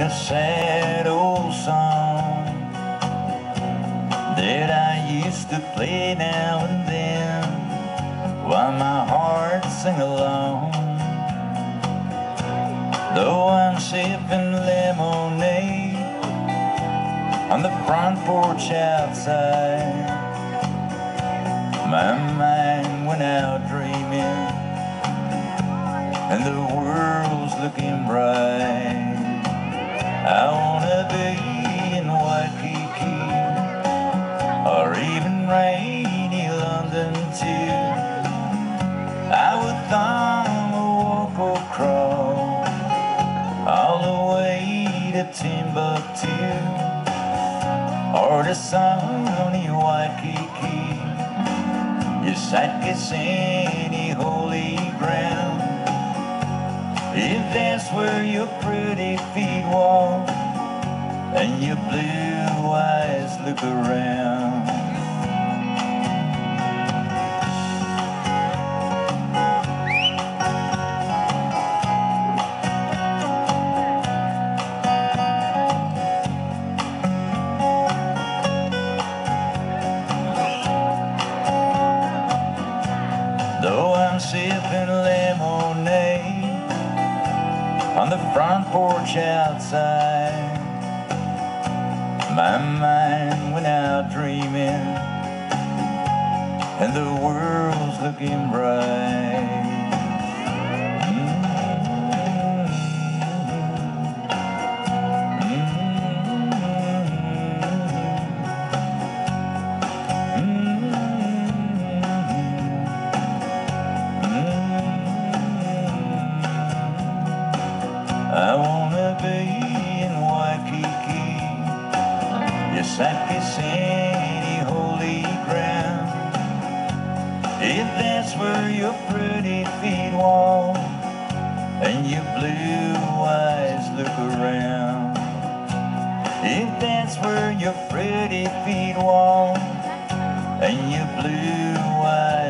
a sad old song that I used to play now and then while my heart sang along. Though I'm sipping lemonade on the front porch outside, my mind went out dreaming and the world's looking bright. I wanna be in Waikiki or even rainy London too. I would thumb a walk or crawl all the way to Timbuktu or to sunny Waikiki. Yes, I'd kiss any holy ground if that's where your pretty feet walk and your blue eyes look around. Though I'm sipping lemonade on the front porch outside, my mind went out dreaming and the world's looking bright. I wanna be in Waikiki. Yes, I'd kiss any holy ground if that's where your pretty feet walk and your blue eyes look around. If that's where your pretty feet walk and your blue eyes